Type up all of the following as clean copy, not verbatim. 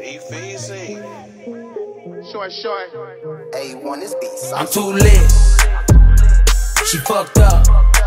EFZ. Short. A1 is beast. I'm too lit. She fucked up.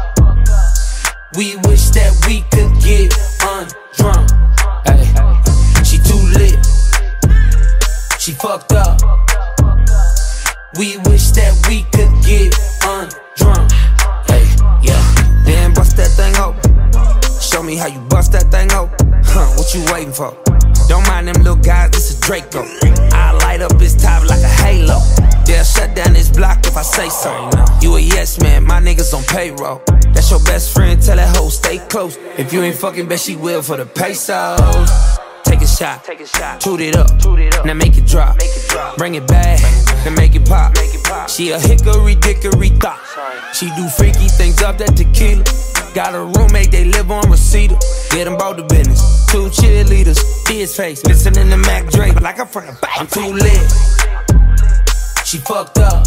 We wish that we could get undrunk. Ay. She too lit. She fucked up. We wish that we could get undrunk. Hey, yeah. Then bust that thing open. Show me how you bust that thing open. What you waiting for? Don't mind them little guys, this is Draco. I light up his top like a halo. They'll shut down this block if I say so. You a yes man, my niggas on payroll. That's your best friend, tell that hoe stay close. If you ain't fucking, bet she will for the pesos. Take a shot, toot it up, now make it drop. Bring it back, then make it pop. She a hickory dickory thought. She do freaky things up that tequila. Got a roommate, they live on Reseda. Get them bout the business. 2 cheerleaders, his face, missing in the Mac Drake. Like I'm from the back. I'm too lit. She fucked up.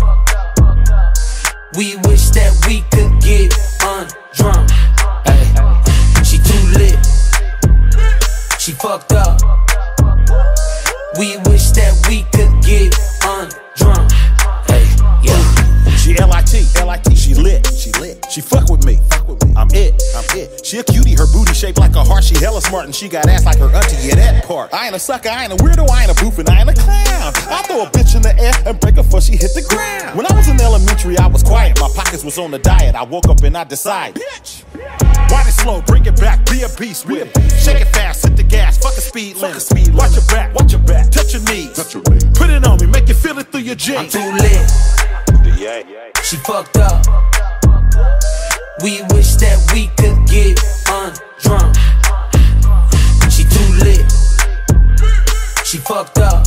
We wish that we could get undrunk. Ay. She too lit. She fucked up. We wish that we could get undrunk. Hey, yeah. She L-I-T, she lit. She fuck with me. I'm it. She a cutie, her booty shaped like a heart. She hella smart and she got ass like her auntie, yeah, that part. I ain't a sucker, I ain't a weirdo, I ain't a boof and I ain't a clown. I throw a bitch in the air and break her before she hit the ground. When I was in elementary, I was quiet, my pockets was on the diet. I woke up and I decided, bitch, wind it slow, bring it back, be a beast with it. Shake it fast, hit the gas, fuck a speed limit. Watch your back, touch your knees. Put it on me, make you feel it through your jeans. I'm too lit. She fucked up. We wish that we could get undrunk. She too lit. She fucked up.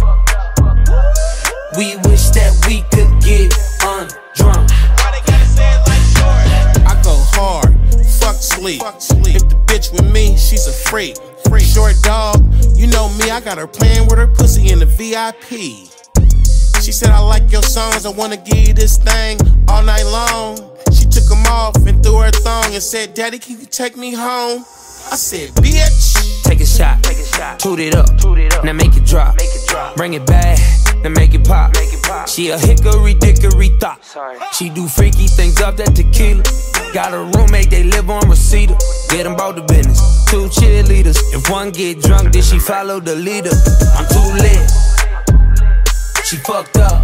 We wish that we could get undrunk. I go hard, fuck sleep. If the bitch with me, she's a freak. Short dog, you know me, I got her playing with her pussy in the VIP. She said, I like your songs, I wanna give you this thing all night long. She took them off and threw her thong and said, Daddy, can you take me home? I said, bitch. Take a shot, toot it up, now make it drop. Bring it back, then make it pop. She a hickory dickory thought. She do freaky things up that tequila. Got a roommate, they live on Reseda. Get them bout the business. 2 cheerleaders. If one get drunk, then she follow the leader. I'm too lit. She fucked up.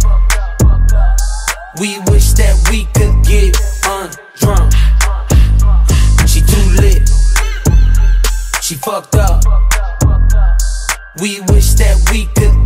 We wish that we could get undrunk. She too lit. She fucked up. We wish that we could